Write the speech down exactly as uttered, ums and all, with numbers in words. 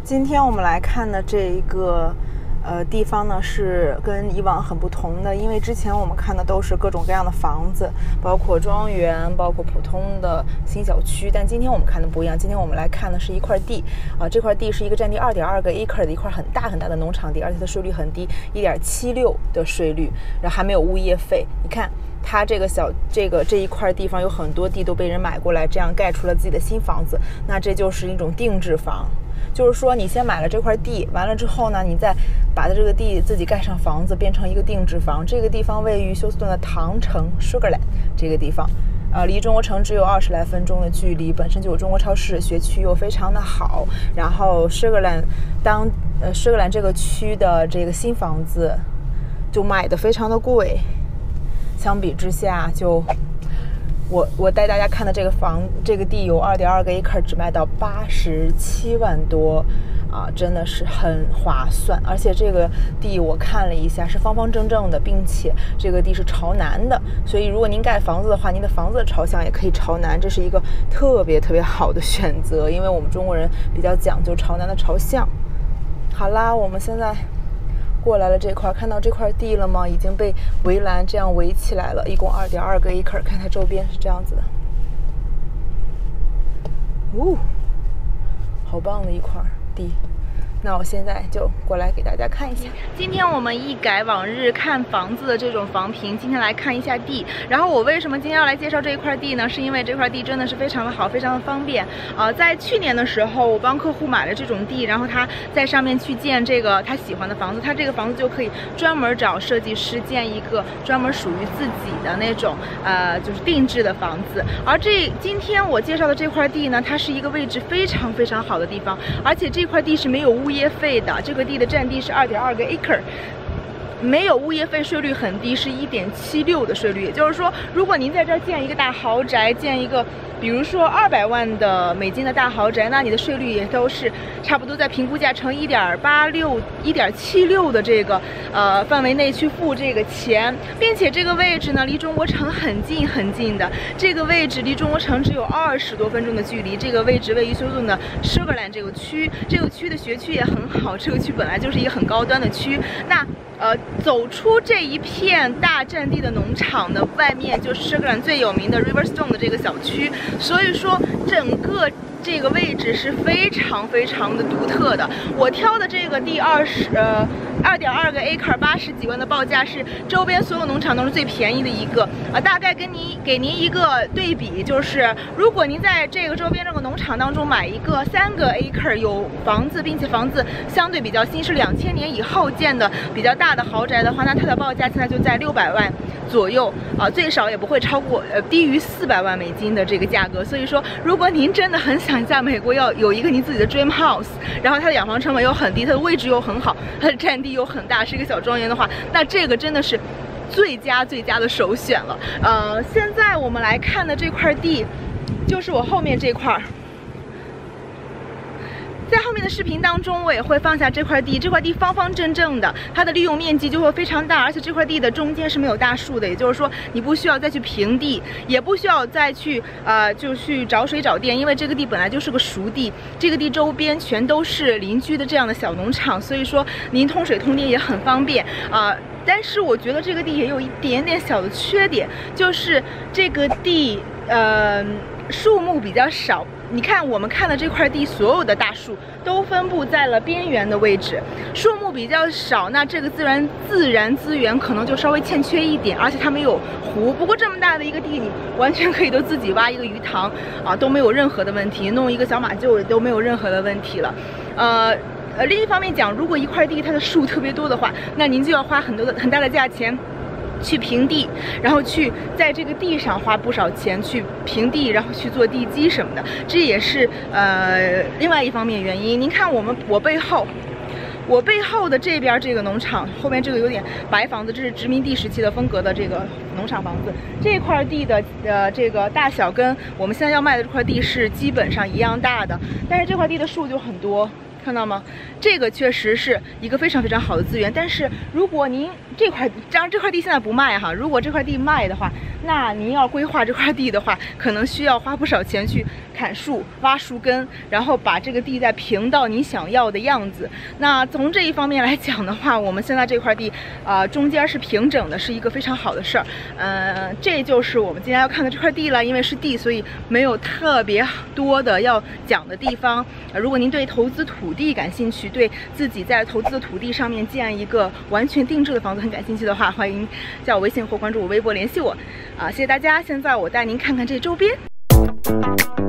今天我们来看的这一个呃地方呢，是跟以往很不同的，因为之前我们看的都是各种各样的房子，包括庄园，包括普通的新小区，但今天我们看的不一样。今天我们来看的是一块地啊，这块地是一个占地二点二个 acre 的一块很大很大的农场地，而且它税率很低，一点七六的税率，然后还没有物业费。你看。它这个小这个这一块地方有很多地都被人买过来，这样盖出了自己的新房子，那这就是一种定制房。就是说你先买了这块地，完了之后呢，你再把这个地自己盖上房子，变成一个定制房。这个地方位于休斯顿的唐城 Sugarland 这个地方，呃，离中国城只有二十来分钟的距离，本身就有中国超市，学区又非常的好。然后 Sugarland 当呃 Sugarland 这个区的这个新房子就卖的非常的贵。相比之下，就我我带大家看的这个房，这个地有二点二个 acre， 只卖到八十七万多，啊，真的是很划算。而且这个地我看了一下，是方方正正的，并且这个地是朝南的，所以如果您盖房子的话，您的房子的朝向也可以朝南，这是一个特别特别好的选择，因为我们中国人比较讲究朝南的朝向。好啦，我们现在过来了这块，看到这块地了吗？已经被围栏这样围起来了，一共二点二个 acre， 看它周边是这样子的。呜、哦，好棒的一块地。那我现在就过来给大家看一下。今天我们一改往日看房子的这种房评，今天来看一下地。然后我为什么今天要来介绍这一块地呢？是因为这块地真的是非常的好，非常的方便。呃，在去年的时候，我帮客户买了这种地，然后他在上面去建这个他喜欢的房子，他这个房子就可以专门找设计师建一个专门属于自己的那种呃就是定制的房子。而这今天我介绍的这块地呢，它是一个位置非常非常好的地方，而且这块地是没有物业费的，这个地的占地是二点二个 acre， 没有物业费，税率很低，是一点七六的税率。也就是说，如果您在这儿建一个大豪宅，建一个比如说二百万的美金的大豪宅，那你的税率也都是差不多在评估价乘一点八六、一点七六的这个呃范围内去付这个钱，并且这个位置呢离中国城很近很近的，这个位置离中国城只有二十多分钟的距离。这个位置位于休斯顿的 Sugarland 这个区，这个区的学区也很好，这个区本来就是一个很高端的区。那呃，走出这一片大占地的农场的外面，就是 Sugarland 最有名的 Riverstone 的这个小区，所以说整个这个位置是非常非常的独特的。我挑的这个第二十呃二点二个 acre， 八十几万的报价是周边所有农场当中最便宜的一个。啊，大概跟您给您一个对比，就是如果您在这个周边这个农场当中买一个三个 acre 有房子，并且房子相对比较新，是两千年以后建的比较大的豪宅的话，那它的报价现在就在六百万左右啊，最少也不会超过呃低于四百万美金的这个价格。所以说，如果您真的很想在美国要有一个您自己的 dream house， 然后它的养房成本又很低，它的位置又很好，它的占地又很大，是一个小庄园的话，那这个真的是最佳最佳的首选了。呃，现在我们来看的这块地，就是我后面这块。在后面的视频当中，我也会放下这块地，这块地方方正正的，它的利用面积就会非常大，而且这块地的中间是没有大树的，也就是说你不需要再去平地，也不需要再去呃就去找水找电，因为这个地本来就是个熟地，这个地周边全都是邻居的这样的小农场，所以说您通水通电也很方便啊。呃但是我觉得这个地也有一点点小的缺点，就是这个地呃树木比较少。你看我们看的这块地，所有的大树都分布在了边缘的位置，树木比较少，那这个自然自然资源可能就稍微欠缺一点，而且它没有湖。不过这么大的一个地，你完全可以都自己挖一个鱼塘啊，都没有任何的问题，弄一个小马厩都没有任何的问题了，呃。呃，另一方面讲，如果一块地它的树特别多的话，那您就要花很多的很大的价钱去平地，然后去在这个地上花不少钱去平地，然后去做地基什么的，这也是呃另外一方面原因。您看我们我背后。我背后的这边这个农场，后面这个有点白房子，这是殖民地时期的风格的这个农场房子。这块地的呃这个大小跟我们现在要卖的这块地是基本上一样大的，但是这块地的树就很多。看到吗？ 这个确实是一个非常非常好的资源。但是如果您这块，当然这块地现在不卖哈，如果这块地卖的话，那您要规划这块地的话，可能需要花不少钱去砍树、挖树根，然后把这个地再平到你想要的样子。那从这一方面来讲的话，我们现在这块地啊、呃、中间是平整的，是一个非常好的事儿。嗯、呃，这就是我们今天要看的这块地了。因为是地，所以没有特别多的要讲的地方。呃、如果您对投资土地感兴趣，对自己在投资的土地上面建一个完全定制的房子很感兴趣的话，欢迎加我微信或关注我微博联系我。啊，谢谢大家！现在我带您看看这周边。